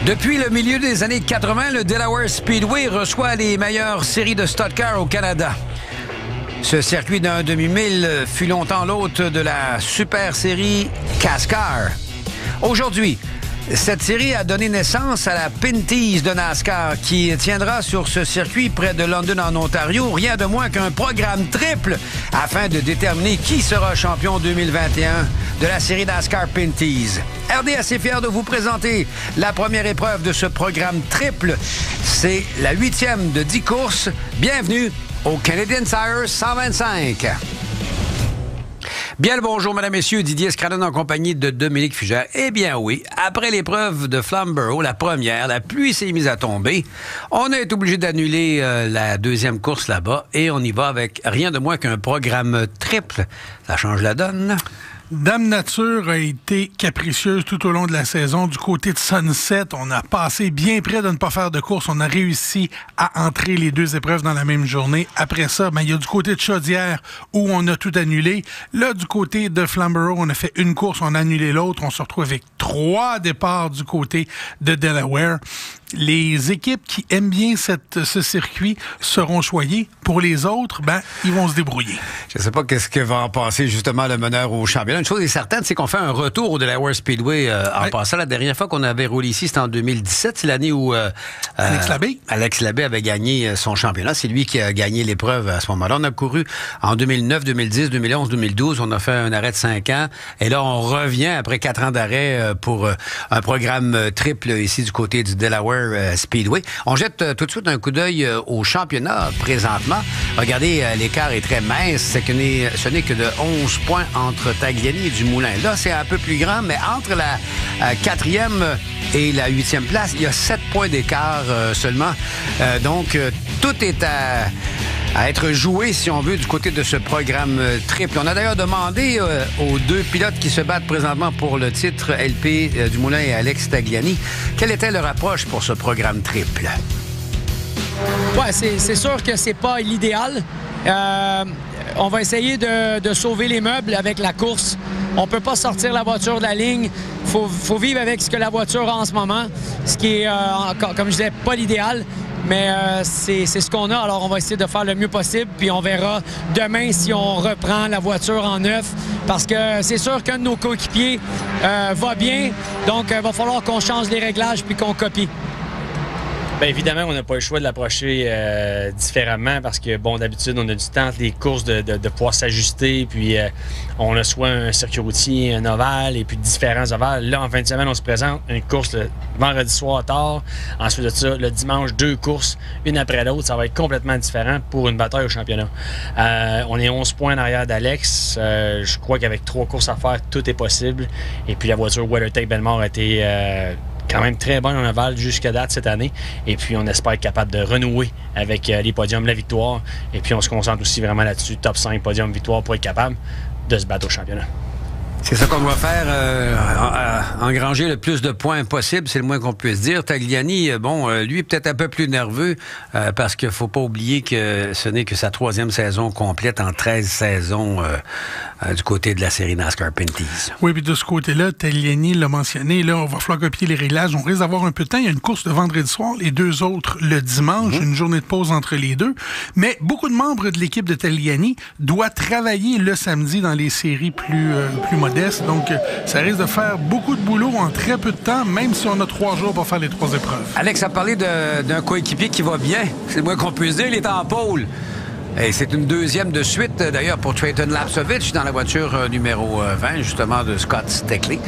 Depuis le milieu des années 80, le Delaware Speedway reçoit les meilleures séries de stock car au Canada. Ce circuit d'un demi-mille fut longtemps l'hôte de la super série CASCAR. Aujourd'hui, cette série a donné naissance à la Pinty's de NASCAR qui tiendra sur ce circuit près de London en Ontario rien de moins qu'un programme triple afin de déterminer qui sera champion 2021 de la série NASCAR Pinty's. RDS est fier de vous présenter la première épreuve de ce programme triple. C'est la 8e de 10 courses. Bienvenue au Canadian Tire 125. Bien le bonjour, mesdames, messieurs. Didier Scradden en compagnie de Dominique Fugère. Eh bien oui, après l'épreuve de Flamborough, la première, la pluie s'est mise à tomber. On a été obligé d'annuler la deuxième course là-bas et on y va avec rien de moins qu'un programme triple. Ça change la donne. Dame Nature a été capricieuse tout au long de la saison. Du côté de Sunset, on a passé bien près de ne pas faire de course. On a réussi à entrer les deux épreuves dans la même journée. Après ça, il y a du côté de Chaudière où on a tout annulé. Là, du côté de Flamborough, on a fait une course, on a annulé l'autre. On se retrouve avec 3 départs du côté de Delaware. Les équipes qui aiment bien ce circuit seront choyées. Pour les autres, ils vont se débrouiller. Je ne sais pas qu'est-ce que va en passer justement le meneur au championnat. Une chose est certaine, c'est qu'on fait un retour au Delaware Speedway en passant. La dernière fois qu'on avait roulé ici, c'était en 2017. C'est l'année où Alex Labbé avait gagné son championnat. C'est lui qui a gagné l'épreuve à ce moment-là. On a couru en 2009, 2010, 2011, 2012. On a fait un arrêt de 5 ans. Et là, on revient après 4 ans d'arrêt pour un programme triple ici du côté du Delaware Speedway. On jette tout de suite un coup d'œil au championnat présentement. Regardez, l'écart est très mince. Ce n'est que de 11 points entre Tagliani et Dumoulin. Là, c'est un peu plus grand, mais entre la 4e et la 8e place, il y a 7 points d'écart seulement. Donc, tout est à être joué, si on veut, du côté de ce programme triple. On a d'ailleurs demandé aux deux pilotes qui se battent présentement pour le titre, LP Dumoulin et Alex Tagliani, quelle était leur approche pour ce programme triple? Ouais, c'est sûr que c'est pas l'idéal. On va essayer de sauver les meubles avec la course. On peut pas sortir la voiture de la ligne. Faut vivre avec ce que la voiture a en ce moment, ce qui est, comme je disais, pas l'idéal. Mais c'est ce qu'on a, alors on va essayer de faire le mieux possible, puis on verra demain si on reprend la voiture en neuf, parce que c'est sûr qu'un de nos coéquipiers va bien, donc il va falloir qu'on change les réglages puis qu'on copie. Bien évidemment, on n'a pas le choix de l'approcher différemment parce que, bon, d'habitude, on a du temps entre les courses de pouvoir s'ajuster, puis on a soit un circuit routier, un ovale, et puis différents ovales. Là, en fin de semaine, on se présente une course le vendredi soir tard. Ensuite de ça, le dimanche, 2 courses, une après l'autre. Ça va être complètement différent pour une bataille au championnat. On est 11 points en arrière d'Alex. Je crois qu'avec 3 courses à faire, tout est possible. Et puis la voiture WeatherTech Benmore a été quand même très bonne en ovale jusqu'à date cette année. Et puis, on espère être capable de renouer avec les podiums, la victoire. Et puis, on se concentre aussi vraiment là-dessus, top 5 podium victoire pour être capable de se battre au championnat. C'est ça qu'on doit faire, engranger le plus de points possible, c'est le moins qu'on puisse dire. Tagliani, lui est peut-être un peu plus nerveux parce qu'il ne faut pas oublier que ce n'est que sa 3e saison complète en 13 saisons du côté de la série NASCAR Pinty's. Oui, puis de ce côté-là, Tagliani l'a mentionné, là, on va falloir copier les réglages. On risque d'avoir un peu de temps. Il y a une course le vendredi soir, les 2 autres le dimanche, une journée de pause entre les deux. Mais beaucoup de membres de l'équipe de Tagliani doivent travailler le samedi dans les séries plus modernes. Donc, ça risque de faire beaucoup de boulot en très peu de temps, même si on a 3 jours pour faire les 3 épreuves. Alex a parlé d'un coéquipier qui va bien. C'est le moins qu'on puisse dire. Il est en pôle. Et c'est une 2e de suite, d'ailleurs, pour Trayton Lapsovich dans la voiture numéro 20, justement, de Scott Steckley.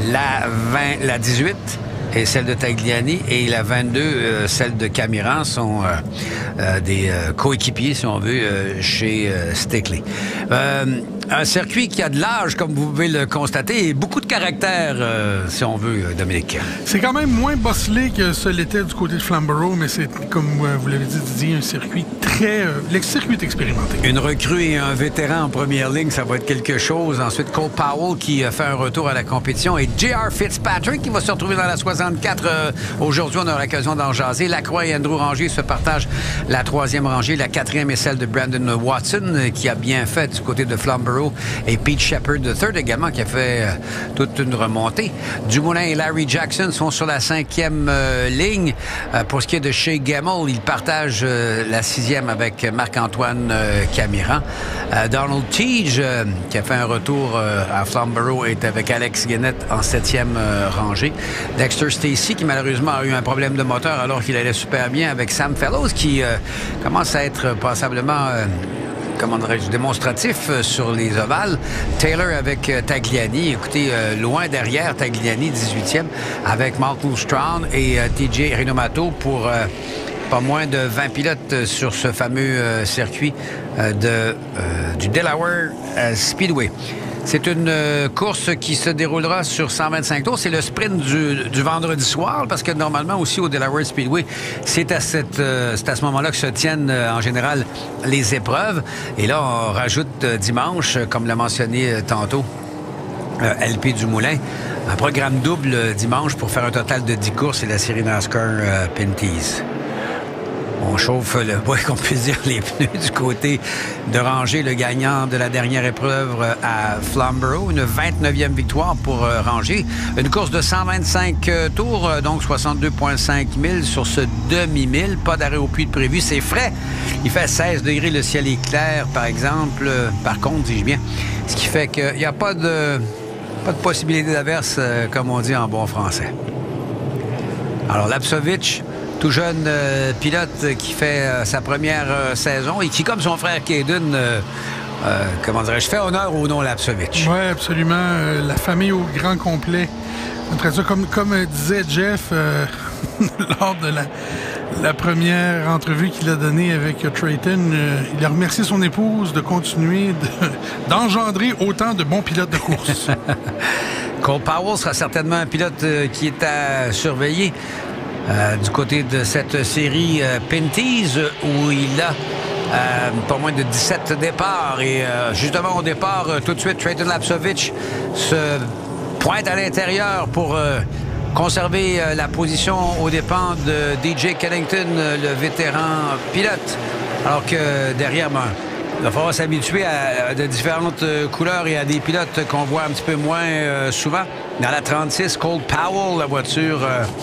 La 18 et celle de Tagliani et la 22, celle de Camiran, sont des coéquipiers, si on veut, chez Steckley. Un circuit qui a de l'âge, comme vous pouvez le constater, et beaucoup de caractère, si on veut, Dominique. C'est quand même moins bosselé que ce l'était du côté de Flamborough, mais c'est, comme vous l'avez dit, Didier, un circuit très... le circuit est expérimenté. Une recrue et un vétéran en première ligne, ça va être quelque chose. Ensuite, Cole Powell qui fait un retour à la compétition et J.R. Fitzpatrick qui va se retrouver dans la 64. Aujourd'hui, on aura l'occasion d'en jaser. Lacroix et Andrew Rangier se partagent la 3e rangée. La 4e est celle de Brandon Watson qui a bien fait du côté de Flamborough Flamborough, et Pete Shepard III également, qui a fait toute une remontée. Dumoulin et Larry Jackson sont sur la 5e ligne. Pour ce qui est de Shea Gamble, il partage la 6e avec Marc-Antoine Camiran. Donald Teague, qui a fait un retour à Flamborough, est avec Alex Guenette en 7e rangée. Dexter Stacey, qui malheureusement a eu un problème de moteur alors qu'il allait super bien, avec Sam Fellows, qui commence à être passablement comment dirais-je, démonstratif sur les ovales. Taylor avec Tagliani. Écoutez, loin derrière Tagliani, 18e, avec Malcolm Strawn et TJ Rinomato pour pas moins de 20 pilotes sur ce fameux circuit du Delaware Speedway. C'est une course qui se déroulera sur 125 tours. C'est le sprint du vendredi soir, parce que normalement aussi au Delaware Speedway, c'est à ce moment-là que se tiennent en général les épreuves. Et là, on rajoute dimanche, comme l'a mentionné tantôt LP Dumoulin, un programme double dimanche pour faire un total de 10 courses et la série NASCAR Pinty's. On chauffe le bois, qu'on puisse dire, les pneus du côté de Ranger, le gagnant de la dernière épreuve à Flamborough. Une 29e victoire pour Ranger. Une course de 125 tours, donc 62,5 000 sur ce demi-mille. Pas d'arrêt au puits de prévu. C'est frais. Il fait 16 degrés, le ciel est clair, par exemple. Par contre, dis-je bien. Ce qui fait qu'il n'y a pas de possibilité d'averse, comme on dit en bon français. Alors, Lapsovich, tout jeune pilote qui fait sa première saison et qui, comme son frère Caden, comment dirais-je, fait honneur au nom Lapsovich. Oui, absolument. La famille au grand complet. Comme disait Jeff lors de la première entrevue qu'il a donnée avec Trayton, il a remercié son épouse de continuer d'engendrer autant de bons pilotes de course. Cole Powell sera certainement un pilote qui est à surveiller. Du côté de cette série Pinty's, où il a pas moins de 17 départs. Et justement, au départ, tout de suite, Trayton Lapsovich se pointe à l'intérieur pour conserver la position aux dépens de DJ Kennington, le vétéran pilote. Alors que derrière, il va falloir s'habituer à de différentes couleurs et à des pilotes qu'on voit un petit peu moins souvent. Dans la 36, Cole Powell, la voiture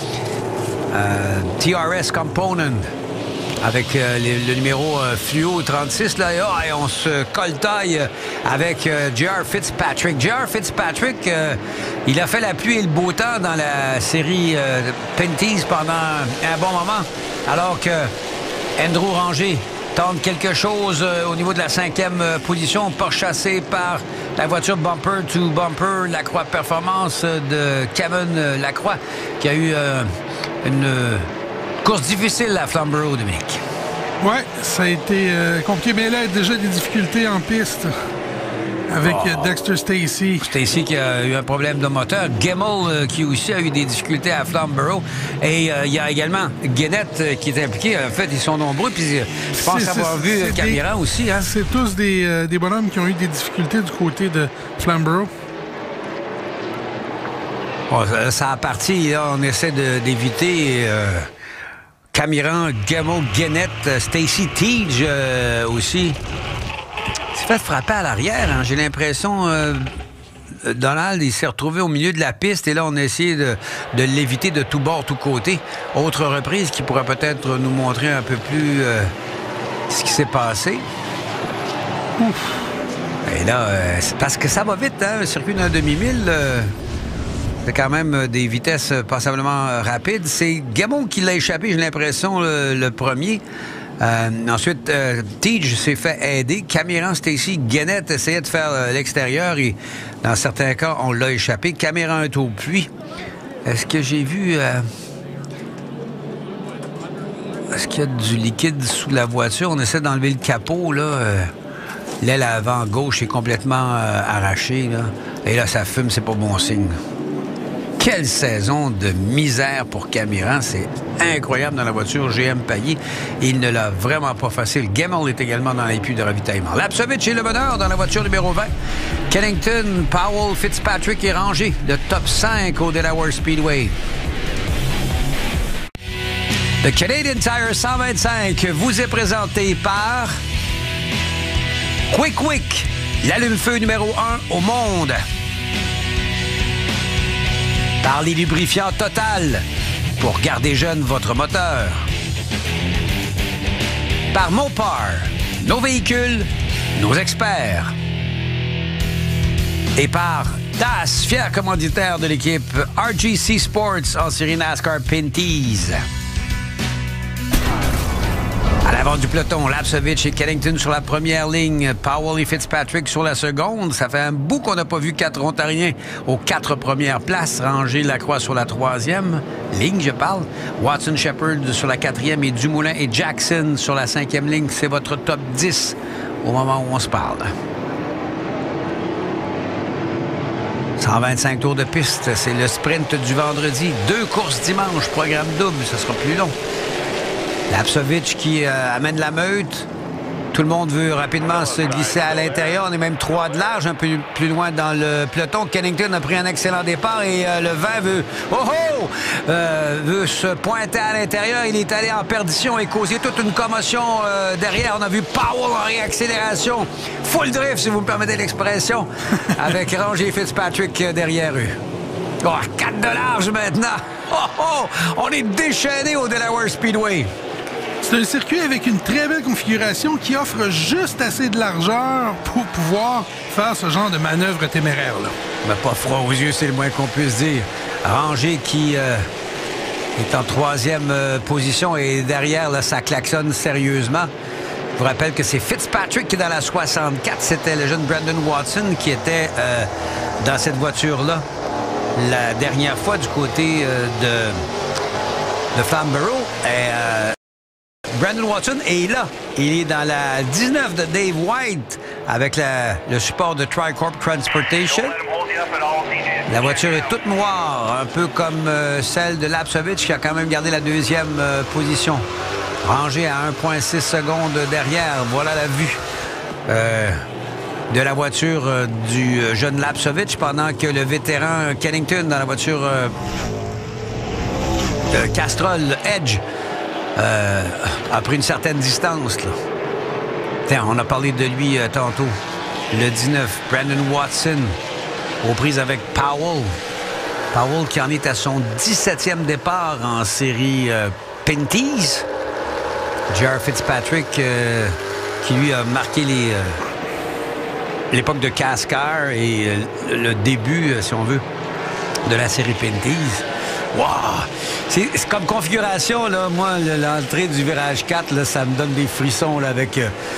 TRS Component, avec le numéro fluo 36. Là, et on se coltaille avec J.R. Fitzpatrick. J.R. Fitzpatrick, il a fait la pluie et le beau temps dans la série Pinty's pendant un bon moment, alors que Andrew Ranger tente quelque chose au niveau de la 5e position, pourchassé par la voiture Bumper to Bumper Lacroix Performance de Kevin Lacroix, qui a eu une course difficile à Flamborough, Dominique. Oui, ça a été compliqué, mais là, il y a déjà des difficultés en piste avec Dexter Stacey. Stacey qui a eu un problème de moteur. Gamble qui aussi a eu des difficultés à Flamborough. Et il y a également Guenette qui est impliqué. En fait, ils sont nombreux. Puis je pense avoir vu Camiran aussi. Hein? C'est tous des bonhommes qui ont eu des difficultés du côté de Flamborough. Bon, ça a parti. Là, on essaie d'éviter Camiran, Gamble, Guenette, Stacey Teague aussi. Il s'est fait frapper à l'arrière. Hein. J'ai l'impression... Donald, il s'est retrouvé au milieu de la piste et là, on a essayé de l'éviter de tout bord, tout côté. Autre reprise qui pourrait peut-être nous montrer un peu plus ce qui s'est passé. Ouf. Et là, c'est parce que ça va vite, hein? Le circuit d'un demi-mille, c'est quand même des vitesses passablement rapides. C'est Gamble qui l'a échappé, j'ai l'impression, le premier. Ensuite, Teague s'est fait aider. Camiran, Stacey, Guenette essayait de faire l'extérieur et dans certains cas, on l'a échappé. Camiran est au puits. Est-ce que j'ai vu... Est-ce qu'il y a du liquide sous la voiture? On essaie d'enlever le capot, là. L'aile avant gauche est complètement arrachée, là. Et là, ça fume, c'est pas bon signe. Quelle saison de misère pour Camiran. C'est incroyable dans la voiture GM Payet. Il ne l'a vraiment pas facile. Gamble est également dans les puits de ravitaillement. Lapsovich est le meneur dans la voiture numéro 20. Kennington, Powell, Fitzpatrick et Ranger. Le top 5 au Delaware Speedway. Le Canadian Tire 125 vous est présenté par Quick Quick. l'allume-feu numéro 1 au monde. Par les lubrifiants Total pour garder jeune votre moteur. Par Mopar, nos véhicules, nos experts. Et par DAS, fier commanditaire de l'équipe RGC Sports en série NASCAR Pinties. À l'avant du peloton, Lapsovich et Kennington sur la première ligne, Powell et Fitzpatrick sur la seconde. Ça fait un bout qu'on n'a pas vu 4 Ontariens aux 4 premières places. Ranger Lacroix sur la 3e ligne, je parle. Watson Shepard sur la 4e et Dumoulin et Jackson sur la 5e ligne. C'est votre top 10 au moment où on se parle. 125 tours de piste, c'est le sprint du vendredi. 2 courses dimanche, programme double, ce sera plus long. Lapsovich qui amène la meute. Tout le monde veut rapidement se glisser à l'intérieur. On est même 3 de large, un peu plus loin dans le peloton. Kennington a pris un excellent départ et le vent veut se pointer à l'intérieur. Il est allé en perdition et causé toute une commotion derrière. On a vu Powell en réaccélération. Full drift, si vous me permettez l'expression, avec Ranger Fitzpatrick derrière eux. Oh, 4 de large maintenant. On est déchaîné au Delaware Speedway. C'est un circuit avec une très belle configuration qui offre juste assez de largeur pour pouvoir faire ce genre de manœuvre téméraire-là. Mais pas froid aux yeux, c'est le moins qu'on puisse dire. Ranger qui est en 3e position et derrière, là, ça klaxonne sérieusement. Je vous rappelle que c'est Fitzpatrick qui est dans la 64. C'était le jeune Brandon Watson qui était dans cette voiture-là la dernière fois du côté de Flamborough. Brandon Watson est là. Il est dans la 19 de Dave White avec le support de Tricorp Transportation. La voiture est toute noire, un peu comme celle de Lapsovich qui a quand même gardé la 2e position. Rangé à 1,6 secondes derrière. Voilà la vue de la voiture du jeune Lapsovich pendant que le vétéran Kennington dans la voiture de Castrol Edge a pris une certaine distance. Là. Tiens, on a parlé de lui tantôt. Le 19, Brandon Watson, aux prises avec Powell. Powell qui en est à son 17e départ en série Pinties. J.R. Fitzpatrick qui lui a marqué l'époque de Cascar et le début, si on veut, de la série Pinties. Wow! C'est comme configuration, là, moi, l'entrée du virage 4, là, ça me donne des frissons là, avec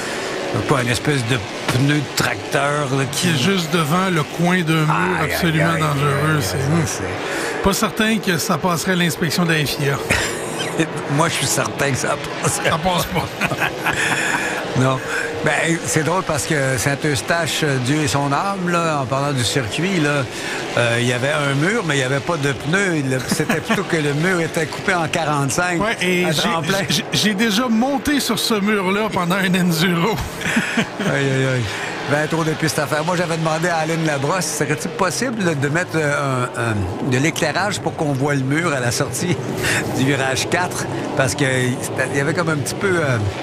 une espèce de pneu de tracteur. Là, qui est juste devant le coin d'un mur absolument dangereux. C'est pas certain que ça passerait l'inspection de la FIA. Moi, je suis certain que ça passerait. Ça passe pas. Non. Ben, c'est drôle parce que Saint-Eustache, Dieu et son âme, là, en parlant du circuit, là, il y avait un mur, mais il n'y avait pas de pneus. C'était plutôt que le mur était coupé en 45. Ouais, et j'ai déjà monté sur ce mur-là pendant un enduro. Aïe, aïe, aïe. 20 tours de piste à faire. Moi, j'avais demandé à Alain Labrosse, serait-il possible là, de mettre de l'éclairage pour qu'on voit le mur à la sortie du virage 4? Parce qu'il y avait comme un petit peu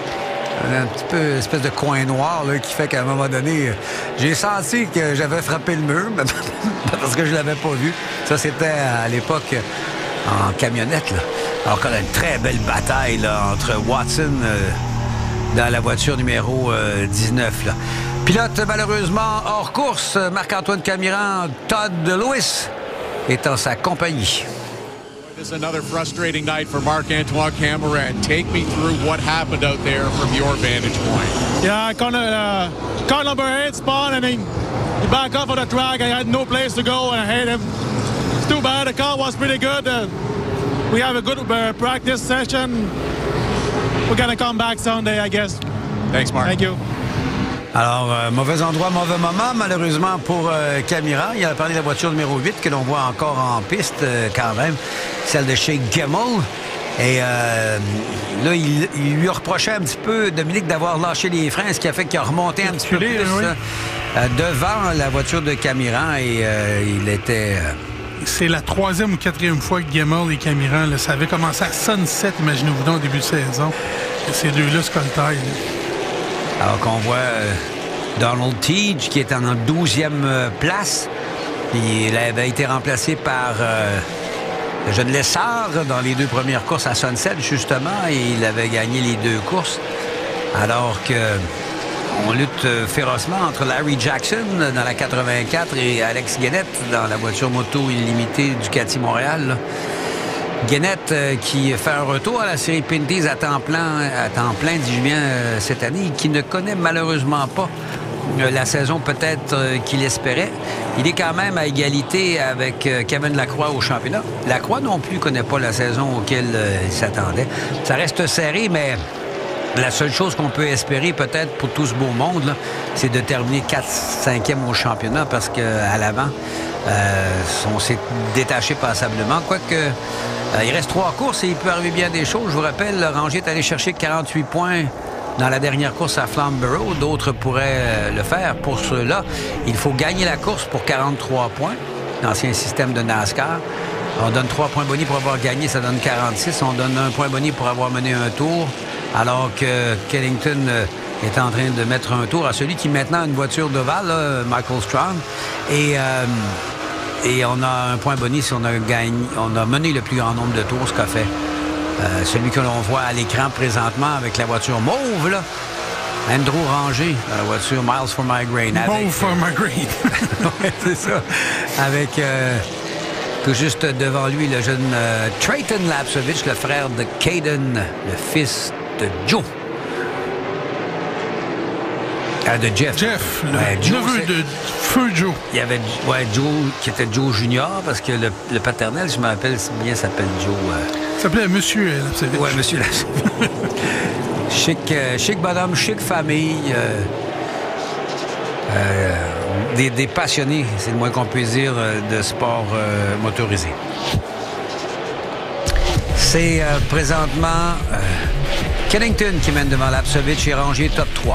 espèce de coin noir là, qui fait qu'à un moment donné, j'ai senti que j'avais frappé le mur parce que je l'avais pas vu. Ça, c'était à l'époque en camionnette. Là. Alors qu'on a une très belle bataille là, entre Watson dans la voiture numéro 19. Là. Pilote malheureusement hors course, Marc-Antoine Camiran, Todd Lewis est en sa compagnie. This is another frustrating night for Marc-Antoine Camiran. Take me through what happened out there from your vantage point. Yeah, car number 8 spun and he backed off of the track. I had no place to go and I hate him. It's too bad. The car was pretty good. We have a good practice session. We're going to come back Sunday, I guess. Thanks, Mark. Thank you. Alors, mauvais endroit, mauvais moment, malheureusement pour Camiran. Il a parlé de la voiture numéro 8 que l'on voit encore en piste quand même, celle de chez Gemmel. Et là, il lui a reproché un petit peu, Dominique, d'avoir lâché les freins, ce qui a fait qu'il a remonté un petit peu plus devant la voiture de Camiran et il était... C'est la 3e ou 4e fois que Gemmel et Camiran, là, ça avait commencé à Sunset, imaginez-vous donc, au début de saison. Ces deux-là se coltaillent. Alors qu'on voit Donald Teague, qui est en 12e place. Il avait été remplacé par le jeune Lessard dans les 2 premières courses à Sunset, justement, et il avait gagné les 2 courses. Alors que on lutte férocement entre Larry Jackson dans la 84 et Alex Guénette dans la voiture moto illimitée Ducati Montréal, là. Guénette qui fait un retour à la série Pinty's à temps plein, dit Julien, cette année, qui ne connaît malheureusement pas la saison peut-être qu'il espérait. Il est quand même à égalité avec Kevin Lacroix au championnat. Lacroix non plus ne connaît pas la saison auquel il s'attendait. Ça reste serré, mais la seule chose qu'on peut espérer peut-être pour tout ce beau monde, c'est de terminer 4-5e au championnat parce qu'à l'avant, on s'est détaché passablement. Quoique, il reste 3 courses et il peut arriver bien des choses. Je vous rappelle, Ranger est allé chercher 48 points dans la dernière course à Flamborough. D'autres pourraient le faire. Pour ceux-là, il faut gagner la course pour 43 points. L'ancien système de NASCAR. On donne 3 points bonus pour avoir gagné, ça donne 46. On donne 1 point bonus pour avoir mené un tour. Alors que Kennington est en train de mettre un tour à celui qui maintenant a une voiture d'ovale, Michael Strong. Et on a un point bonus si on a mené le plus grand nombre de tours, ce qu'a fait celui que l'on voit à l'écran présentement avec la voiture mauve, là. Andrew Ranger, la voiture Miles for My Grain. Mauve for My Grain. Oui, c'est ça. Avec tout juste devant lui le jeune Trayton Lapsovich, le frère de Caden, le fils de Joe. De Jeff. Jeff, le neveu de Feu Joe. Il y avait Joe qui était Joe Junior, parce que le paternel, je me rappelle bien, s'appelle Joe. Il s'appelait Monsieur Lapsovich. Oui, Monsieur Lapsovich. Chic bonhomme, chic famille. Des passionnés, c'est le moins qu'on puisse dire, de sport motorisé. C'est présentement Kennington qui mène devant Lapsovich et Ranger top 3.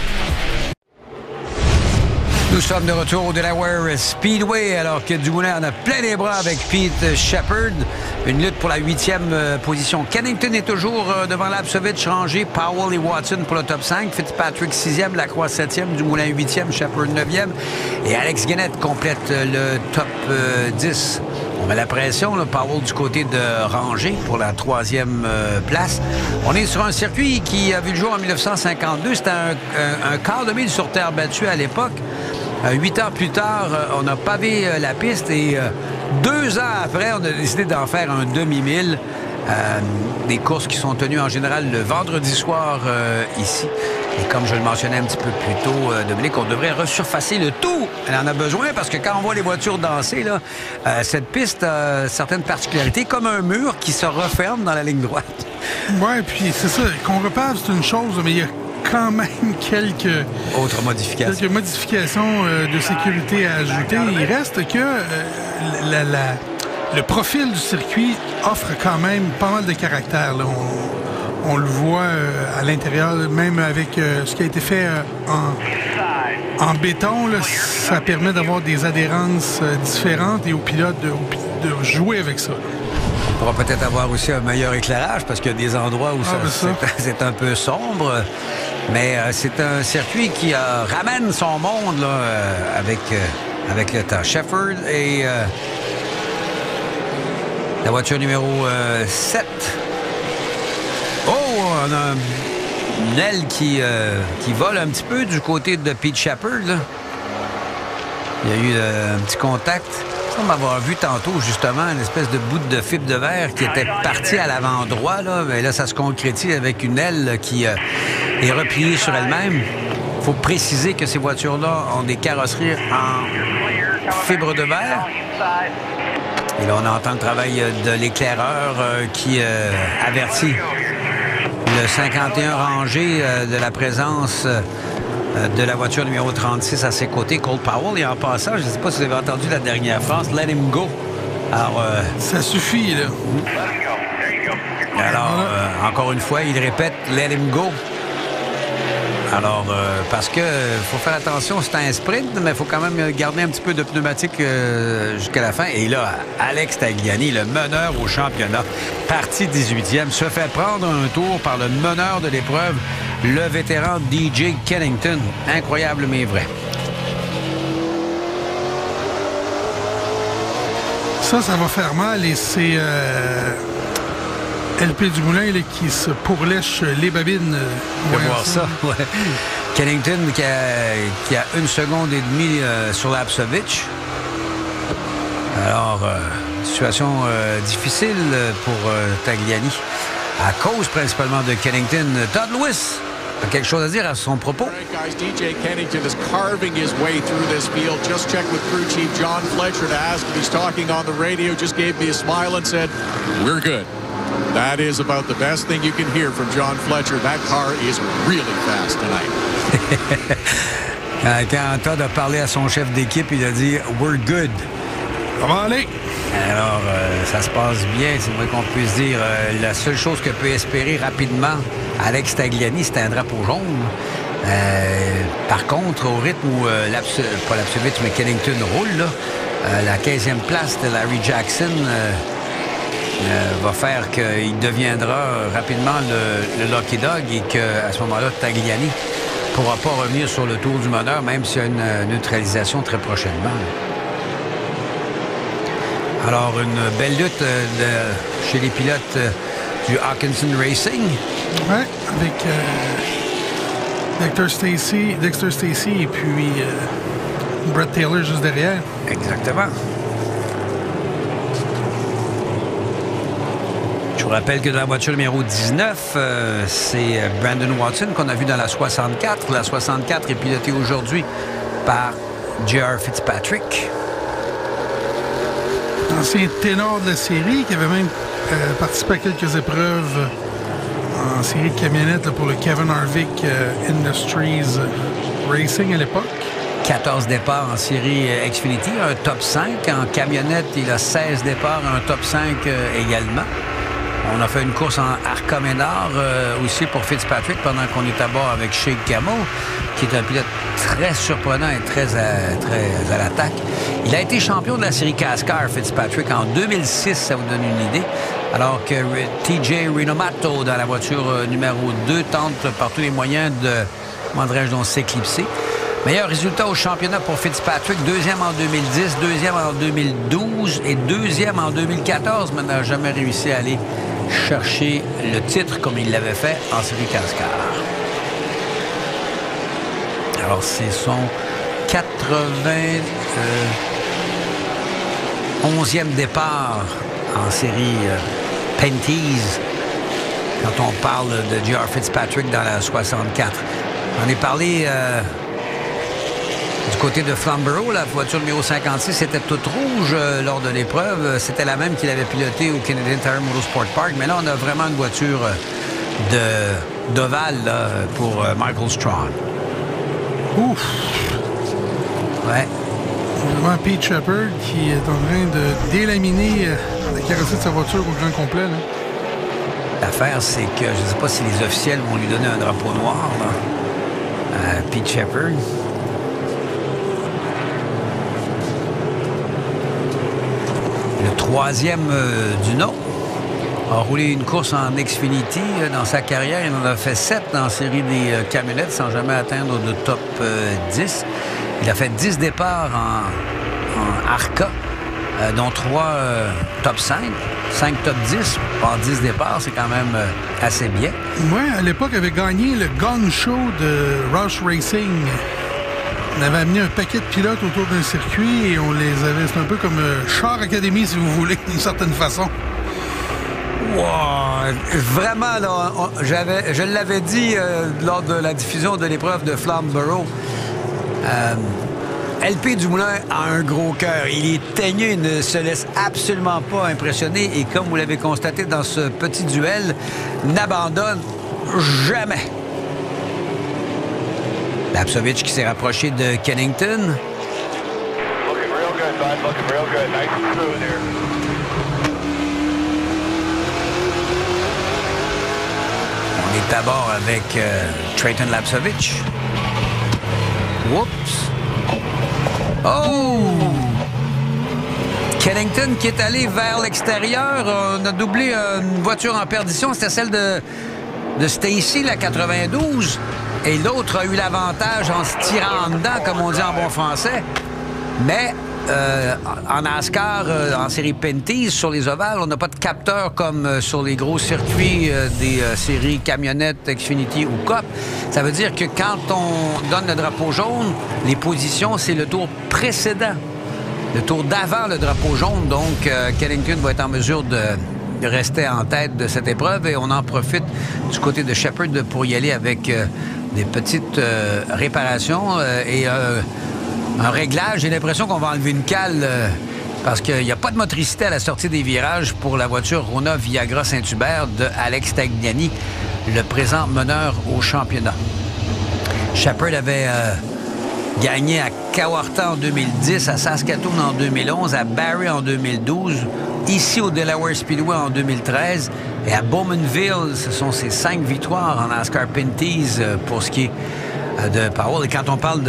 Nous sommes de retour au Delaware Speedway alors que Dumoulin en a plein les bras avec Pete Shepard. Une lutte pour la 8e position. Kennington est toujours devant Lapsovich, Ranger, Powell et Watson pour le top 5. Fitzpatrick 6e, Lacroix 7e, Dumoulin 8e, Shepard 9e. Et Alex Guénette complète le top 10. On met la pression, là, Powell du côté de Ranger pour la 3e place. On est sur un circuit qui a vu le jour en 1952. C'était un quart de mille sur terre battue à l'époque. 8 ans plus tard, on a pavé la piste et 2 ans après, on a décidé d'en faire un demi-mille. Des courses qui sont tenues en général le vendredi soir ici. Et comme je le mentionnais un petit peu plus tôt, Dominique, on devrait resurfacer le tout. Elle en a besoin parce que quand on voit les voitures danser, là, cette piste a certaines particularités, comme un mur qui se referme dans la ligne droite. Oui, puis c'est ça. Qu'on repave, c'est une chose, mais il y a quand même quelques modifications de sécurité à ajouter. Il reste que le profil du circuit offre quand même pas mal de caractère. Là. On le voit à l'intérieur, même avec ce qui a été fait en béton. Là, ça permet d'avoir des adhérences différentes et aux pilotes de jouer avec ça. On pourra peut-être avoir aussi un meilleur éclairage parce qu'il y a des endroits où c'est un peu sombre. Mais c'est un circuit qui ramène son monde là, avec le temps. Shepard et la voiture numéro 7. Oh, on a une aile qui vole un petit peu du côté de Pete Shepard. Là. Il y a eu un petit contact. On va avoir vu tantôt, justement, une espèce de bout de fibre de verre qui était partie à l'avant droit. Là. Mais là, ça se concrétise avec une aile qui est repliée sur elle-même. Il faut préciser que ces voitures-là ont des carrosseries en fibre de verre. Et là, on entend le travail de l'éclaireur qui avertit le 51 Ranger de la présence de la voiture numéro 36 à ses côtés, Cole Powell. Et en passant, je ne sais pas si vous avez entendu la dernière phrase, « Let him go ». Alors, ça suffit, là. Alors, encore une fois, il répète « Let him go ». Alors, parce que faut faire attention, c'est un sprint, mais il faut quand même garder un petit peu de pneumatique jusqu'à la fin. Et là, Alex Tagliani, le meneur au championnat, parti 18e, se fait prendre un tour par le meneur de l'épreuve, le vétéran DJ Kennington. Incroyable, mais vrai. Ça va faire mal et c'est LP Dumoulin là, qui se pourlèche les babines. De voir ça, ouais. Kennington qui a 1 seconde et demie sur Lapsovich. Alors, situation difficile pour Tagliani, à cause principalement de Kennington. Todd Lewis a quelque chose à dire à son propos. Guys, DJ Kennington is carving his way through this field. Just checked with crew chief John Fletcher to ask if he's talking on the radio. Just gave me a smile and said, "We're good." That is about the best thing you can hear from John Fletcher. That car is really fast tonight. Quand Todd a parlé à son chef d'équipe, il a dit « We're good ». Ça va aller. Alors, ça se passe bien, c'est vrai qu'on puisse dire. La seule chose que peut espérer rapidement Alex Tagliani, c'est un drapeau jaune. Par contre, au rythme où, pas Lapsovich, mais Kennington roule, là, la 15e place de Larry Jackson va faire qu'il deviendra rapidement le Lucky Dog et qu'à ce moment-là, Tagliani ne pourra pas revenir sur le tour du meneur, même s'il y a une neutralisation très prochainement. Alors, une belle lutte chez les pilotes du Hawkinson Racing. Oui, avec Dexter Stacey et puis Brett Taylor juste derrière. Exactement. Je vous rappelle que dans la voiture numéro 19, c'est Brandon Watson qu'on a vu dans la 64. La 64 est pilotée aujourd'hui par J.R. Fitzpatrick. Ancien ténor de la série qui avait même participé à quelques épreuves en série de camionnettes là, pour le Kevin Harvick Industries Racing à l'époque. 14 départs en série Xfinity, un top 5. En camionnette, il a 16 départs, un top 5 également. On a fait une course en Arca Menard aussi pour Fitzpatrick pendant qu'on est à bord avec Shake Camel, qui est un pilote très surprenant et très à l'attaque. Il a été champion de la série CASCAR, Fitzpatrick, en 2006, ça vous donne une idée. Alors que TJ Rinomato, dans la voiture numéro 2, tente par tous les moyens de, comment dirais-je, donc, s'éclipser. Meilleur résultat au championnat pour Fitzpatrick, 2e en 2010, 2e en 2012 et 2e en 2014, mais n'a jamais réussi à aller chercher le titre comme il l'avait fait en série CASCAR. Alors, c'est son 91e départ en série Penties, quand on parle de J.R. Fitzpatrick dans la 64. On est parlé du côté de Flamborough, la voiture numéro 56 était toute rouge lors de l'épreuve. C'était la même qu'il avait pilotée au Canadian Tire Motorsport Park. Mais là, on a vraiment une voiture d'ovale pour Michael Strong. Ouf! Ouais. Vraiment Pete Shepard qui est en train de délaminer la carrosserie de sa voiture au grand complet. L'affaire, c'est que je ne sais pas si les officiels vont lui donner un drapeau noir à Pete Shepard. Le troisième du nom a roulé une course en Xfinity dans sa carrière. Il en a fait 7 dans la série des camionnettes sans jamais atteindre le top 10. Il a fait 10 départs en Arca, dont 3 top 5, 5 top 10. Par 10 départs, c'est quand même assez bien. Moi, à l'époque, avait gagné le Gun Show de Roush Racing. On avait amené un paquet de pilotes autour d'un circuit et on les avait... C'est un peu comme Char Academy, si vous voulez, d'une certaine façon. Wow! Vraiment, là, je l'avais dit lors de la diffusion de l'épreuve de Flamborough. LP Dumoulin a un gros cœur. Il est teigneux, il ne se laisse absolument pas impressionner. Et comme vous l'avez constaté dans ce petit duel, n'abandonne jamais. Lapsovich qui s'est rapproché de Kennington. On D'abord avec Trayton Lapcevich. Oups! Oh! Kennington qui est allé vers l'extérieur. On a doublé une voiture en perdition. C'était celle de Stacy, la 92. Et l'autre a eu l'avantage en se tirant en dedans, comme on dit en bon français. Mais en NASCAR, en série Pinty's, sur les ovales, on n'a pas de capteur comme sur les gros circuits des séries camionnettes, Xfinity ou Cup. Ça veut dire que quand on donne le drapeau jaune, les positions, c'est le tour précédent. Le tour d'avant le drapeau jaune. Donc, Kennington va être en mesure de rester en tête de cette épreuve. Et on en profite du côté de Shepherd pour y aller avec des petites réparations et un réglage. J'ai l'impression qu'on va enlever une cale parce qu'il n'y a pas de motricité à la sortie des virages pour la voiture Rona Viagra Saint-Hubert de Alex Tagliani, le présent meneur au championnat. Shepherd avait gagné à Kawartha en 2010, à Saskatoon en 2011, à Barrie en 2012, ici au Delaware Speedway en 2013 et à Bowmanville. Ce sont ses 5 victoires en NASCAR Pinty's pour ce qui est de Powell. Et quand on parle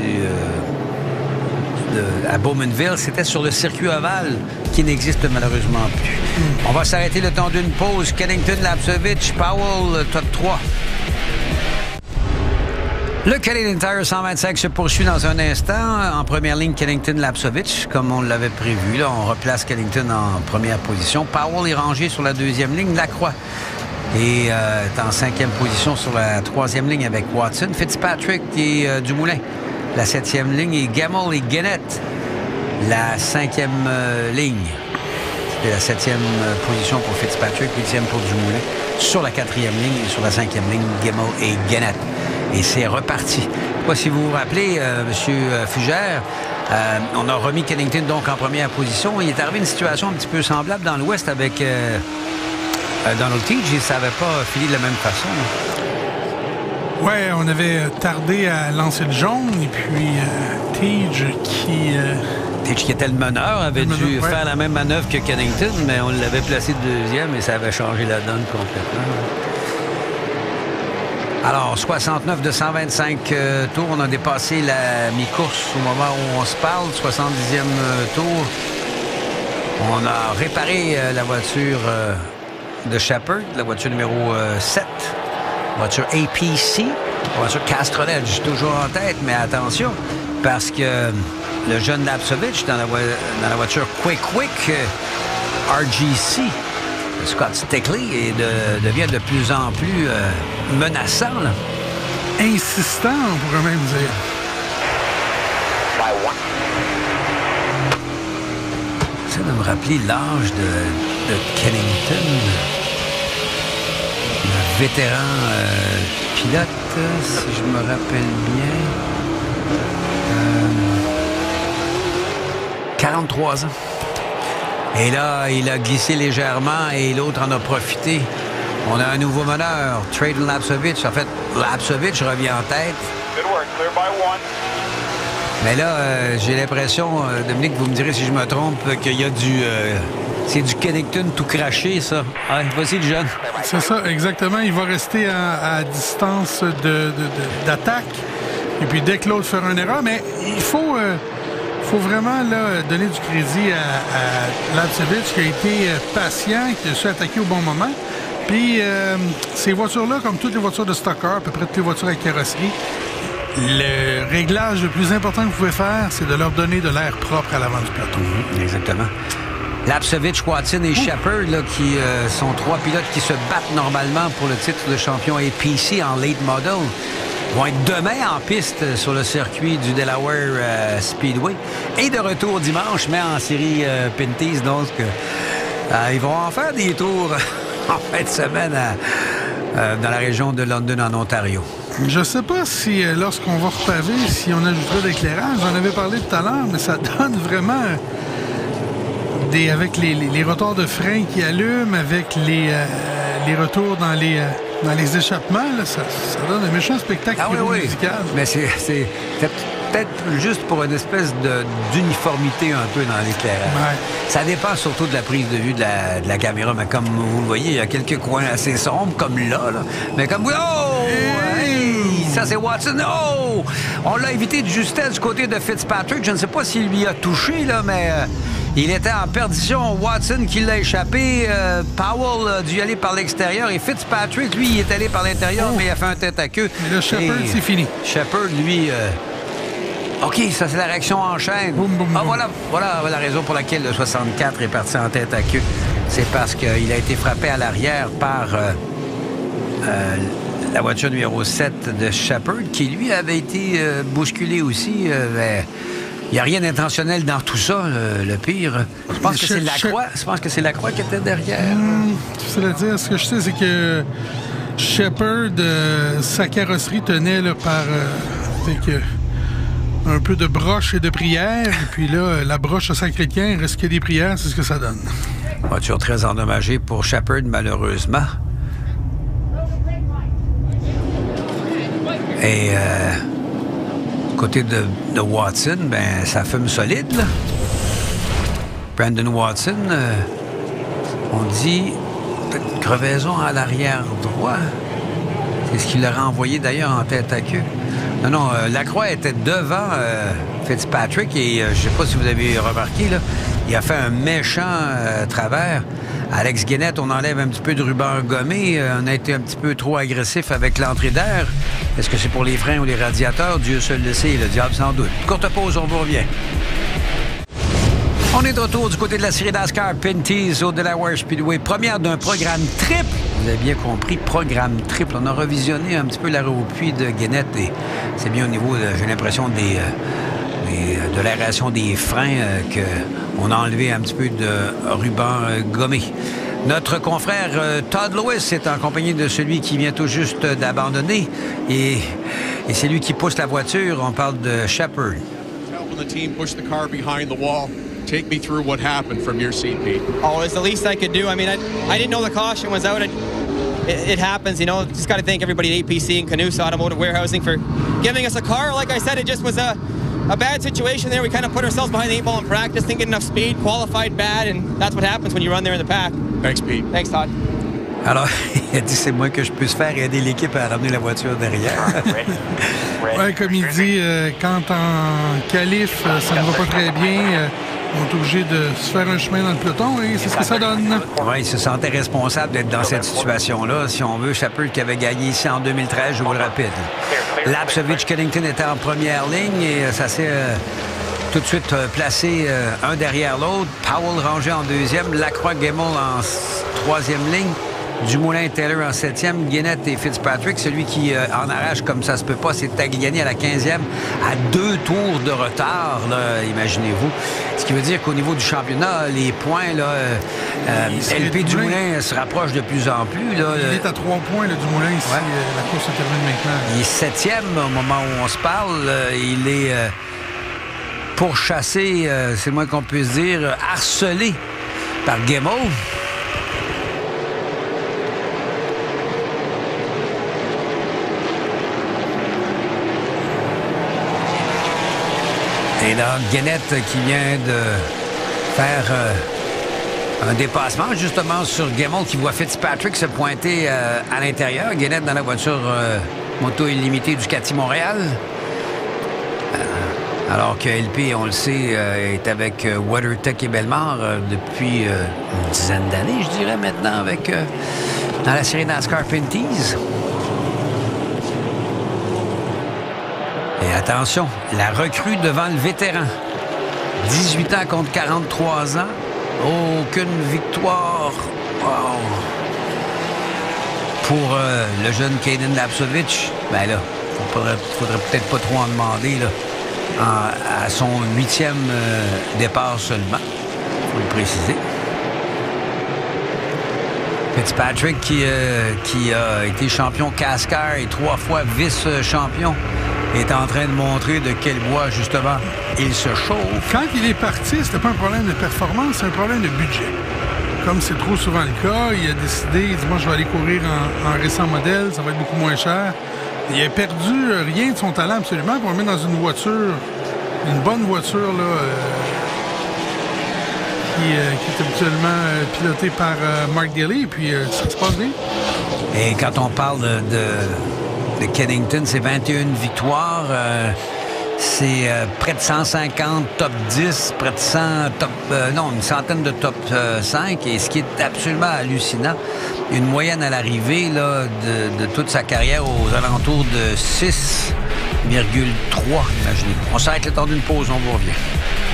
à Bowmanville, c'était sur le circuit ovale qui n'existe malheureusement plus. On va s'arrêter le temps d'une pause. Kennington, Lapcevich, Powell, top 3. Le Canadian Tire 125 se poursuit dans un instant. En première ligne, Kennington, Lapcevich, comme on l'avait prévu. Là, on replace Kennington en première position. Powell est rangé sur la deuxième ligne. Lacroix est en 5e position sur la 3e ligne avec Watson. Fitzpatrick et Dumoulin, la 7e ligne. Et Gamble et Guenette, la 5e ligne. C'était la 7e position pour Fitzpatrick, 8e pour Dumoulin. Sur la 4e ligne et sur la 5e ligne, Gamble et Guenette. Et c'est reparti. Je ne sais pas si vous vous rappelez, M. Fugère, on a remis Kennington donc en première position. Il est arrivé une situation un petit peu semblable dans l'Ouest avec Donald Teague. Il ne savait pas filer de la même façon. Oui, on avait tardé à lancer le jaune. Et puis Teague qui était le meneur, avait dû faire la même manœuvre que Kennington, mais on l'avait placé deuxième et ça avait changé la donne complètement. Alors, 69 de 125 tours. On a dépassé la mi-course au moment où on se parle. 70e tour. On a réparé la voiture de Shepherd, la voiture numéro 7. Voiture APC. Voiture Castrolette, j'ai toujours en tête, mais attention, parce que le jeune Lapcevich dans la voiture Quick RGC, Scott Stickley, devient de plus en plus menaçant. Là. Insistant, on pourrait même dire. J'essaie de me rappeler l'âge de Kennington. Le vétéran pilote, si je me rappelle bien. 43 ans. Et là, il a glissé légèrement et l'autre en a profité. On a un nouveau meneur, Trayton Lapcevich. En fait, Lapcevich revient en tête. Mais là, j'ai l'impression, Dominique, vous me direz si je me trompe, qu'il y a c'est du Kennington tout craché, ça. Ah, voici le jeune. C'est ça, exactement. Il va rester à distance d'attaque. Et puis, dès que l'autre fera une erreur, mais il faut vraiment là, donner du crédit à Lapcevich qui a été patient, qui a su attaquer au bon moment. Puis, ces voitures-là, comme toutes les voitures de stock car, à peu près toutes les voitures avec carrosserie, le réglage le plus important que vous pouvez faire, c'est de leur donner de l'air propre à l'avant du plateau. Exactement. Lapcevich, Watson et Shepherd, là, qui sont 3 pilotes qui se battent normalement pour le titre de champion APC en late model, vont être demain en piste sur le circuit du Delaware Speedway et de retour dimanche, mais en série Pinty's. Donc, ils vont en faire des tours en fin de semaine dans la région de London, en Ontario. Je ne sais pas si, lorsqu'on va repaver, si on ajoutera d'éclairage. J'en avais parlé tout à l'heure, mais ça donne vraiment avec les rotors de frein qui allument, avec les retours dans les échappements, là, ça donne un méchant spectacle musical. Mais c'est peut-être juste pour une espèce d'uniformité un peu dans l'éclairage. Ouais. Ça dépend surtout de la prise de vue de la caméra, mais comme vous le voyez, il y a quelques coins assez sombres, comme là. Mais comme... Oh! Hey! Ça, c'est Watson. Oh! On l'a évité de justesse du côté de Fitzpatrick. Je ne sais pas s'il lui a touché, là, mais... il était en perdition. Watson qui l'a échappé. Powell a dû y aller par l'extérieur. Et Fitzpatrick, lui, il est allé par l'intérieur, mais il a fait un tête à queue. Mais le Shepard, c'est fini. Shepard, lui... OK, ça, c'est la réaction en chaîne. Boum, boum, boum. Voilà la raison pour laquelle le 64 est parti en tête à queue. C'est parce qu'il a été frappé à l'arrière par la voiture numéro 7 de Shepard, qui, lui, avait été bousculé aussi. Il n'y a rien d'intentionnel dans tout ça, le pire. Je pense que c'est Lacroix. Je pense que c'est Lacroix qui était derrière. C'est à dire, ce que je sais, c'est que Shepard, sa carrosserie tenait là, par avec un peu de broche et de prière. Et puis là, la broche de Saint-Chrétien, il reste que des prières, c'est ce que ça donne. Voiture très endommagée pour Shepard, malheureusement. Et... côté de Watson, ben ça fume solide, là. Brandon Watson, on dit peut-être une crevaison à l'arrière droit. C'est ce qu'il leur a envoyé d'ailleurs en tête à queue. Non, Lacroix était devant Fitzpatrick et je ne sais pas si vous avez remarqué, là, il a fait un méchant travers. Alex Guénette, on enlève un petit peu de ruban gommé. On a été un petit peu trop agressif avec l'entrée d'air. Est-ce que c'est pour les freins ou les radiateurs? Dieu seul le sait, le diable sans doute. Courte pause, on vous revient. On est de retour du côté de la série NASCAR Pinty's au Delaware Speedway. Première d'un programme triple. Vous avez bien compris, programme triple. On a revisionné un petit peu l'arrêt au puits de Guénette et c'est bien au niveau, j'ai l'impression, de l'aération des freins qu'on a enlevé un petit peu de ruban gommé. Notre confrère Todd Lewis est en compagnie de celui qui vient tout juste d'abandonner et c'est lui qui pousse la voiture. On parle de Shepard. Take me through what happened from your seat, Pete. Oh, it's the least I could do. I mean, I didn't know the caution was out. It happens, you know. Just got to thank everybody at APC and Canusa Automotive Warehousing for giving us a car. Like I said, it just was a bad situation there. We kind of put ourselves behind the 8 ball in practice, didn't get enough speed, qualified bad, and that's what happens when you run there in the pack. Thanks, Pete. Thanks, Todd. Alors, il a dit, c'est moi que je puisse faire aider l'équipe à ramener la voiture derrière. Oui, comme il dit, quand en qualif, ça ne va pas très bien, on est obligé de se faire un chemin dans le peloton et c'est ce que ça donne. Oui, il se sentait responsable d'être dans cette situation-là. Si on veut, Shepard qui avait gagné ici en 2013, je vous le rappelle. Lapsovich Kennington était en première ligne et ça s'est tout de suite placé un derrière l'autre. Powell rangé en deuxième, Lacroix-Gemmel en troisième ligne. Dumoulin et Taylor en 7e, Guénette et Fitzpatrick. Celui qui en arrache comme ça se peut pas, c'est Tagliani à la 15e, à 2 tours de retard, là, imaginez-vous. Ce qui veut dire qu'au niveau du championnat, les points, là, LP Dumoulin se rapproche de plus en plus. Là, il est à 3 points, le Dumoulin, ici. Ouais. La course se termine maintenant. Il est 7e au moment où on se parle. Il est pourchassé, c'est le moins qu'on puisse dire, harcelé par Gemmel. Et là, Guénette qui vient de faire un dépassement justement sur Gemmel qui voit Fitzpatrick se pointer à l'intérieur. Guénette dans la voiture moto illimitée du Ducati Montréal. Alors que LP, on le sait, est avec WeatherTech et Bellemare depuis une dizaine d'années, je dirais maintenant, avec dans la série NASCAR Pinty's. Et attention, la recrue devant le vétéran. 18 ans contre 43 ans. Aucune victoire. Wow. Pour le jeune Caden Lapsovich. Ben là, faudrait peut-être pas trop en demander là, à son 8e départ seulement. Il faut le préciser. Fitzpatrick qui a été champion Cascar et 3 fois vice-champion est en train de montrer de quel bois, justement, il se chauffe. Quand il est parti, c'était pas un problème de performance, c'est un problème de budget. Comme c'est trop souvent le cas, il a décidé, il dit, moi, je vais aller courir en récent modèle, ça va être beaucoup moins cher. Il a perdu rien de son talent, absolument, pour le mettre dans une voiture, une bonne voiture, là, qui est habituellement pilotée par Mark Daly, puis ça se passe bien. Et quand on parle de Kennington, c'est 21 victoires. C'est près de 150 top 10, près de 100 top... une centaine de top 5. Et ce qui est absolument hallucinant, une moyenne à l'arrivée là, de toute sa carrière aux alentours de 6,3, imaginez-vous. On s'arrête le temps d'une pause, on vous revient.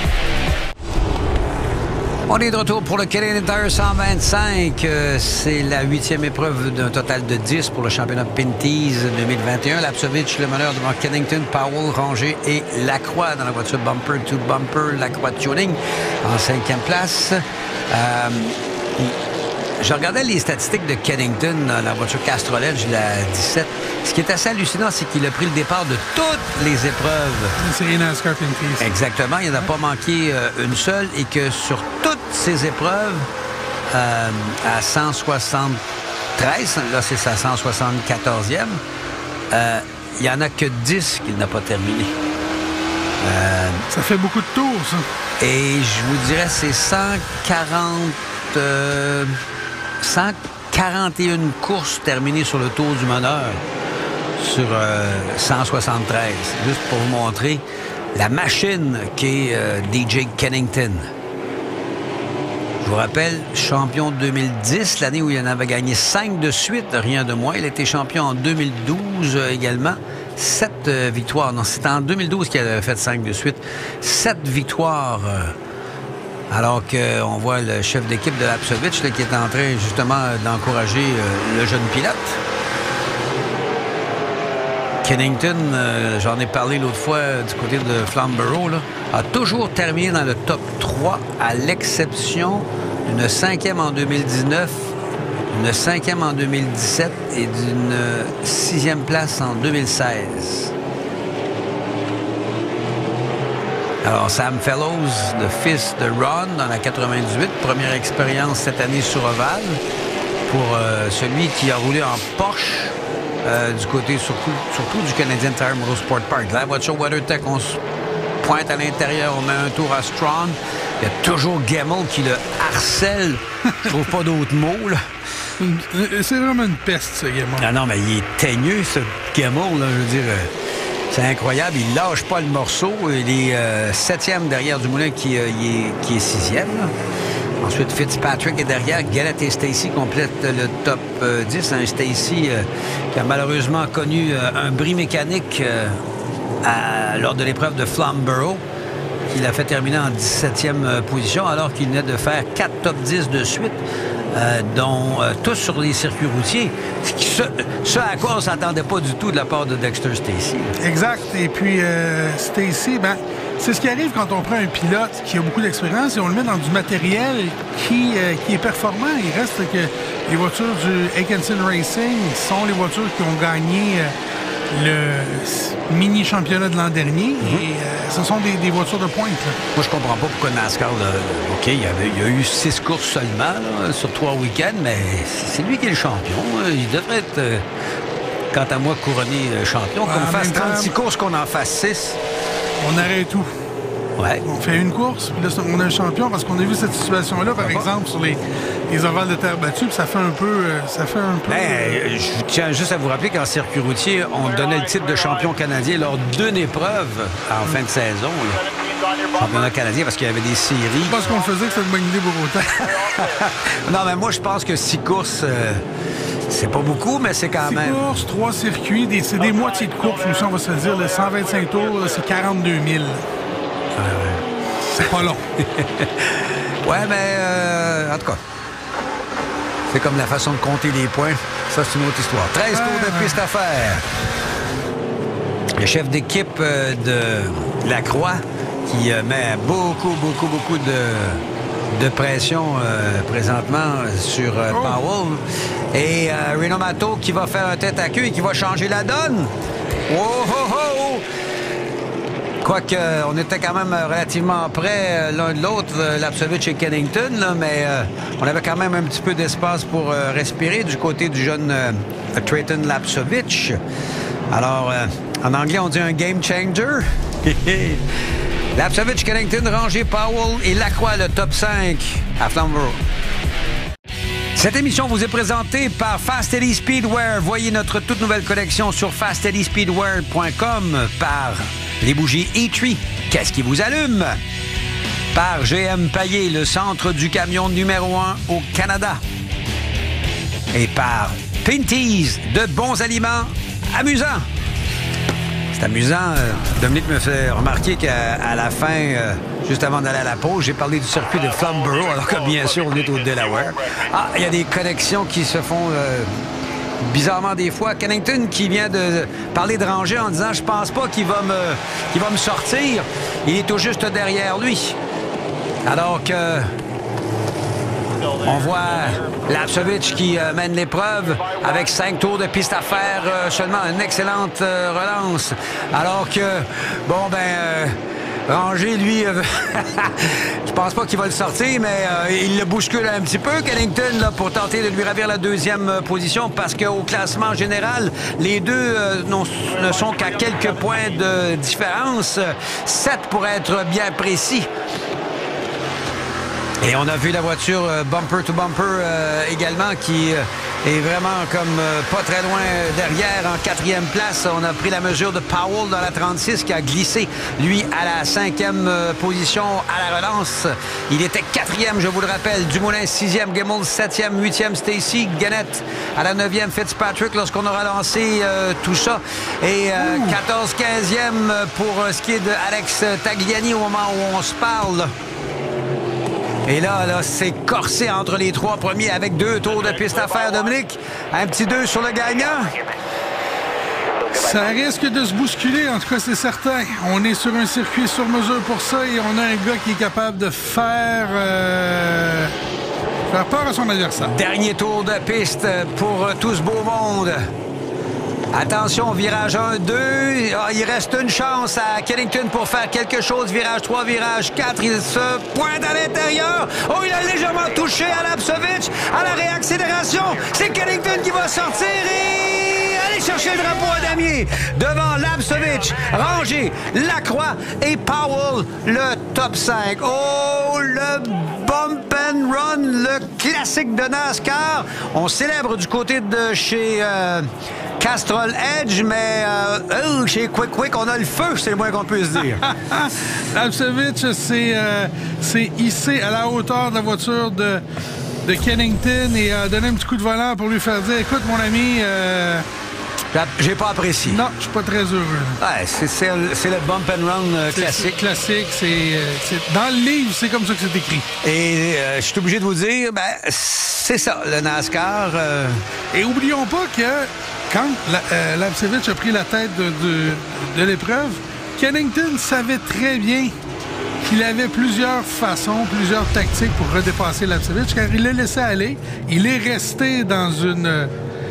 On est de retour pour le Canadian Tire 125. C'est la 8e épreuve d'un total de 10 pour le championnat Pinty's 2021. Lapsovich, le meneur devant Kennington, Powell, Ranger et Lacroix dans la voiture Bumper to Bumper. Lacroix Tuning en 5e place. Je regardais les statistiques de Kennington dans la voiture Castrol Edge, la 17. Ce qui est assez hallucinant, c'est qu'il a pris le départ de toutes les épreuves. C'est NASCAR Pinty's. Exactement. Il n'en a pas manqué une seule et que sur toutes ces épreuves, à 173, là c'est sa 174e, il n'y en a que 10 qu'il n'a pas terminé. Ça fait beaucoup de tours, ça. Et je vous dirais, c'est 141 courses terminées sur le tour du meneur sur 173. Juste pour vous montrer la machine qu'est DJ Kennington. Je vous rappelle, champion 2010, l'année où il en avait gagné 5 de suite, rien de moins. Il a été champion en 2012 également. 7 victoires. Non, c'était en 2012 qu'il avait fait 5 de suite. 7 victoires. Alors qu'on voit le chef d'équipe de Lapsovich qui est en train justement d'encourager le jeune pilote. Kennington, j'en ai parlé l'autre fois du côté de Flamborough, là, a toujours terminé dans le top 3 à l'exception d'une 5e en 2019, une 5e en 2017 et d'une 6e place en 2016. Alors, Sam Fellows, le fils de Ron, dans la 98, première expérience cette année sur ovale pour celui qui a roulé en Porsche du côté surtout du Canadian Tire Motorsport Park. La voiture WeatherTech, on se pointe à l'intérieur, on met un tour à Strong. Il y a toujours Gemmel qui le harcèle. Je trouve pas d'autres mots, là. C'est vraiment une peste, ce Gemmel. Non, mais il est teigneux, ce Gemmel, là, je veux dire... C'est incroyable, il lâche pas le morceau. Il est 7e derrière Dumoulin qui est 6e. Là. Ensuite, Fitzpatrick est derrière. Gallett et Stacy complètent le top 10. Un Stacy qui a malheureusement connu un bris mécanique lors de l'épreuve de Flamborough, qu'il a fait terminer en 17e position, alors qu'il venait de faire 4 top 10 de suite. Dont tous sur les circuits routiers. Ce à quoi on ne s'attendait pas du tout de la part de Dexter Stacy. Exact. Et puis, Stacy, c'est ce qui arrive quand on prend un pilote qui a beaucoup d'expérience et on le met dans du matériel qui est performant. Il reste que les voitures du Atkinson Racing sont les voitures qui ont gagné le mini-championnat de l'an dernier. Et ce sont des voitures de pointe. Là. Moi, je comprends pas pourquoi NASCAR, OK, il y a eu 6 courses seulement là, sur 3 week-ends, mais c'est lui qui est le champion. Il devrait être, quant à moi, couronné champion. Qu'on fasse 36 courses, qu'on en fasse 6. On arrête tout. Ouais. On fait une course, puis là, on a un champion, parce qu'on a vu cette situation-là, par exemple, sur les ovales de terre battue, puis ça fait un peu... je tiens juste à vous rappeler qu'en circuit routier, on donnait le titre de champion canadien lors d'une épreuve en fin de saison. Là. Championnat canadien, parce qu'il y avait des séries. Je pense qu'on faisait que c'était une bonne idée pour autant. Non, mais moi, je pense que 6 courses... c'est pas beaucoup, mais c'est quand même... 6 courses, 3 circuits, c'est des moitiés de course, aussi, on va se dire. 125 tours, c'est 42 000. C'est pas long. Ouais, mais en tout cas, c'est comme la façon de compter les points. Ça, c'est une autre histoire. 13 tours de piste à faire. Le chef d'équipe de Lacroix qui met beaucoup de pression présentement sur Powell. Et Reno Mato qui va faire un tête à queue et qui va changer la donne. Oh, oh, oh! Quoique, on était quand même relativement près l'un de l'autre, Lapcevich et Kennington, là, mais on avait quand même un petit peu d'espace pour respirer du côté du jeune Trayton Lapcevich. Alors, en anglais, on dit un game changer. Lapcevich, Kennington, Ranger, Powell et Lacroix, le top 5 à Flamborough. Cette émission vous est présentée par Fast Eddie Speedwear. Voyez notre toute nouvelle collection sur fasteddiespeedwear.com. Par les bougies E-Tree, qu'est-ce qui vous allume? Par GM Paillé, le centre du camion numéro 1 au Canada. Et par Pinty's, de bons aliments amusants. C'est amusant. Dominique me fait remarquer qu'à la fin, juste avant d'aller à la pause, j'ai parlé du circuit de Flamborough, alors que bien sûr, on est au Delaware. Ah, il y a des connexions qui se font bizarrement des fois. Kennington qui vient de parler de Ranger en disant « Je pense pas qu'il va me sortir. » Il est tout juste derrière lui. Alors que... On voit Lapcevich qui mène l'épreuve avec 5 tours de piste à faire, seulement une excellente relance. Alors que, bon, Ranger, lui, je pense pas qu'il va le sortir, mais il le bouscule un petit peu, Kennington, là, pour tenter de lui ravir la deuxième position, parce qu'au classement général, les deux ne sont qu'à quelques points de différence, 7 pour être bien précis. Et on a vu la voiture bumper to bumper également qui est vraiment comme pas très loin derrière en 4e place. On a pris la mesure de Powell dans la 36 qui a glissé, lui, à la 5e position à la relance. Il était 4e, je vous le rappelle. Dumoulin 6e, Gimmel 7e, 8e, Stacy, Gannett à la 9e, Fitzpatrick lorsqu'on aura lancé tout ça. Et 14-15e pour ce qui est de Alex Tagliani au moment où on se parle. Et là, c'est corsé entre les 3 premiers avec 2 tours de piste à faire, Dominique. Un petit 2 sur le gagnant. Ça risque de se bousculer, en tout cas, c'est certain. On est sur un circuit sur mesure pour ça et on a un gars qui est capable de faire peur à son adversaire. Dernier tour de piste pour tout ce beau monde. Attention, virage 1, 2. Il reste une chance à Kennington pour faire quelque chose. Virage 3, virage 4. Il se pointe à l'intérieur. Oh, il a légèrement touché à Lapcevich. À la réaccélération, c'est Kennington qui va sortir et aller chercher le drapeau à damier. Devant Lapcevich, Ranger, Lacroix et Powell, le top 5. Oh, le bump and run, le classique de NASCAR. On célèbre du côté de chez... Castrol Edge, mais chez Quick, on a le feu, c'est le moins qu'on peut se dire. Lapcevich, c'est hissé à la hauteur de la voiture de Kennington et a donné un petit coup de volant pour lui faire dire « Écoute, mon ami... J'ai pas apprécié. Non, je suis pas très heureux. Ouais, c'est le bump and run classique. C'est classique, c'est dans le livre, c'est comme ça que c'est écrit. Et je suis obligé de vous dire, c'est ça, le NASCAR. Et oublions pas que quand Lapcevich a pris la tête de l'épreuve, Kennington savait très bien qu'il avait plusieurs façons, plusieurs tactiques pour redépasser Lapcevich, car il l'a laissé aller. Il est resté dans une...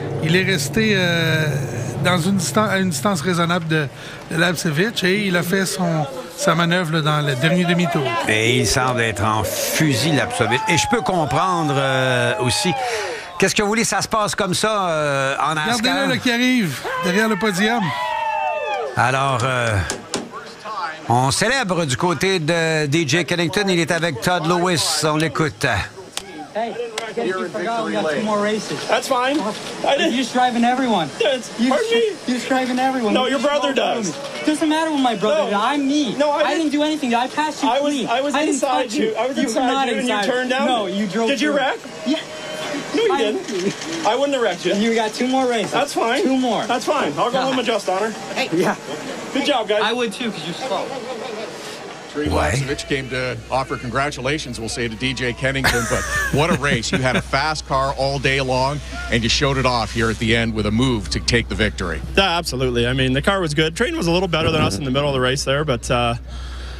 à une distance raisonnable de Lapcevich et il a fait sa manœuvre dans le dernier demi-tour. Et il semble être en fusil, Lapcevich. Et je peux comprendre aussi. Qu'est-ce que vous voulez, ça se passe comme ça en NASCAR? Regardez-le qui arrive derrière le podium. Alors, on célèbre du côté de DJ Kennington. Il est avec Todd Lewis. On l'écoute. Hey, you forgot we got 2 more races. That's fine. You're just driving everyone. Pardon me? You're just driving everyone. No, your brother does. Doesn't matter what my brother did. I'm me. No, I didn't do anything. I passed you clean. I was inside you. I was inside you, and you turned down. No, you drove. Did you wreck? Yeah. No, you didn't. I wouldn't have wrecked you. You got 2 more races. That's fine. 2 more. That's fine. I'll go home and just honor. Hey. Yeah. Good job, guys. I would too, because you're slow. Lapcevich came to offer congratulations, we'll say, to DJ Kennington, but what a race. You had a fast car all day long, and you showed it off here at the end with a move to take the victory. Yeah, absolutely. I mean, the car was good. Trayton was a little better than us in the middle of the race there, but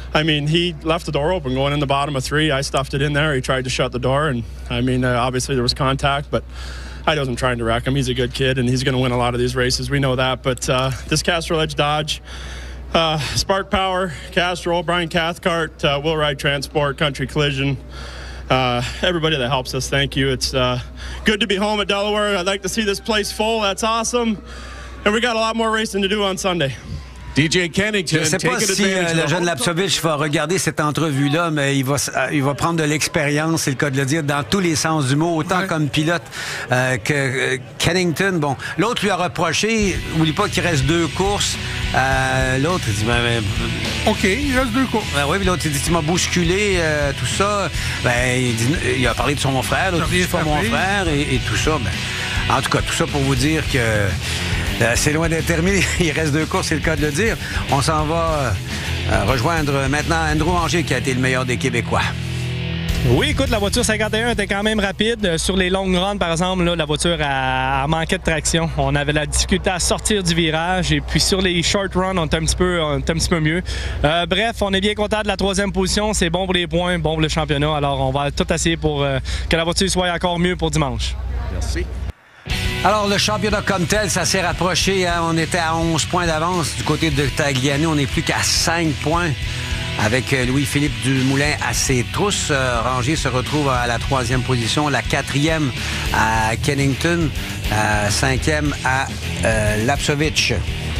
I mean, he left the door open going in the bottom of 3. I stuffed it in there. He tried to shut the door, and I mean, obviously there was contact, but I wasn't trying to wreck him. He's a good kid, and he's going to win a lot of these races. We know that. But this Castrol Edge Dodge, Spark Power, Castrol, Brian Cathcart, Will Ride Transport, Country Collision, everybody that helps us, thank you. It's good to be home at Delaware. I'd like to see this place full. That's awesome. And we got a lot more racing to do on Sunday. DJ Kennington, je ne sais pas si le jeune Lapsovich va regarder cette entrevue-là, mais il va prendre de l'expérience, c'est le cas de le dire, dans tous les sens du mot, autant comme pilote que Kennington. Bon, l'autre lui a reproché, n'oublie pas qu'il reste 2 courses. L'autre, il dit, OK, il reste 2 courses. Oui, puis l'autre, il dit, tu m'as bousculé, tout ça. Il a parlé de son frère, l'autre, c'est pas mon frère, et tout ça. En tout cas, tout ça pour vous dire que c'est loin d'être terminé. Il reste 2 courses, c'est le cas de le dire. On s'en va rejoindre maintenant Andrew Anger, qui a été le meilleur des Québécois. Oui, écoute, la voiture 51 était quand même rapide. Sur les longues runs, par exemple, là, la voiture a manqué de traction. On avait la difficulté à sortir du virage. Et puis sur les short runs, on était un petit peu mieux. Bref, on est bien content de la 3e position. C'est bon pour les points, bon pour le championnat. Alors, on va tout essayer pour que la voiture soit encore mieux pour dimanche. Merci. Alors, le championnat comme tel, ça s'est rapproché. Hein? On était à 11 points d'avance du côté de Tagliani. On n'est plus qu'à 5 points avec Louis-Philippe Dumoulin à ses trousses. Ranger se retrouve à la 3e position, la 4e à Kennington, 5e à Lapsovich.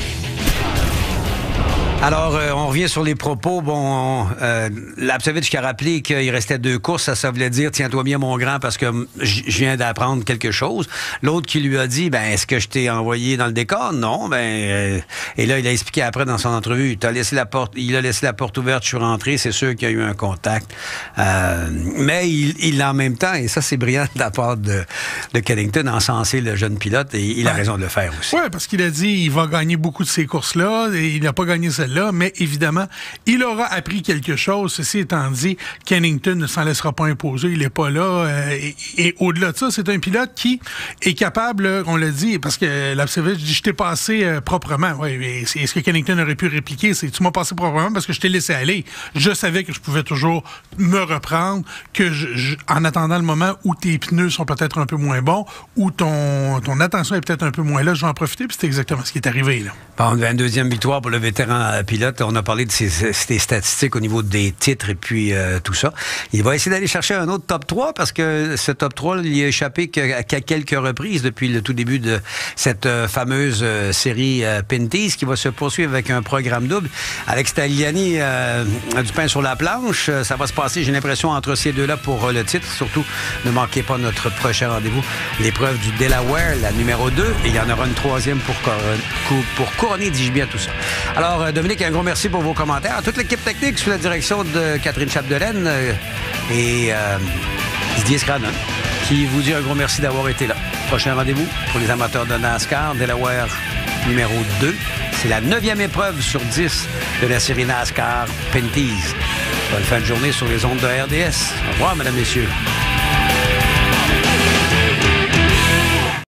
Alors, on revient sur les propos. Bon, Lapsovich qui a rappelé qu'il restait 2 courses, ça voulait dire « Tiens-toi bien, mon grand, parce que je viens d'apprendre quelque chose. » L'autre qui lui a dit « Ben, est-ce que je t'ai envoyé dans le décor? » Non. Et là, il a expliqué après dans son entrevue. Il a laissé la porte ouverte, je suis rentré. C'est sûr qu'il y a eu un contact. Mais il en même temps, et ça, c'est brillant de la part de Kennington, encenser le jeune pilote, et il a raison de le faire aussi. Oui, parce qu'il a dit il va gagner beaucoup de ces courses-là, et il n'a pas gagné celle-là, mais évidemment, il aura appris quelque chose. Ceci étant dit, Kennington ne s'en laissera pas imposer. Il n'est pas là. Et au-delà de ça, c'est un pilote qui est capable, on l'a dit, parce que Lapsovich dit « Je t'ai passé proprement. » Oui, mais est-ce que Kennington aurait pu répliquer? C'est « Tu m'as passé proprement parce que je t'ai laissé aller. Je savais que je pouvais toujours me reprendre, que en attendant le moment où tes pneus sont peut-être un peu moins bons, où ton attention est peut-être un peu moins là, je vais en profiter. » Puis c'est exactement ce qui est arrivé, là. Bon, 22e victoire pour le vétéran pilote. On a parlé de ses statistiques au niveau des titres et puis tout ça. Il va essayer d'aller chercher un autre top 3 parce que ce top 3, il n'y a échappé qu'à quelques reprises depuis le tout début de cette fameuse série Pinty's qui va se poursuivre avec un programme double. Alex Tagliani a du pain sur la planche. Ça va se passer, j'ai l'impression, entre ces deux-là pour le titre. Surtout, ne manquez pas notre prochain rendez-vous, l'épreuve du Delaware, la numéro 2. Et il y en aura une 3e pour couronner, dis-je bien, tout ça. Alors, Dominique, un gros merci pour vos commentaires. À toute l'équipe technique sous la direction de Catherine Chapdelaine et Didier Scranon, qui vous dit un gros merci d'avoir été là. Prochain rendez-vous pour les amateurs de NASCAR, Delaware numéro 2. C'est la 9e épreuve sur 10 de la série NASCAR Pinty's. Bonne fin de journée sur les ondes de RDS. Au revoir, mesdames, messieurs.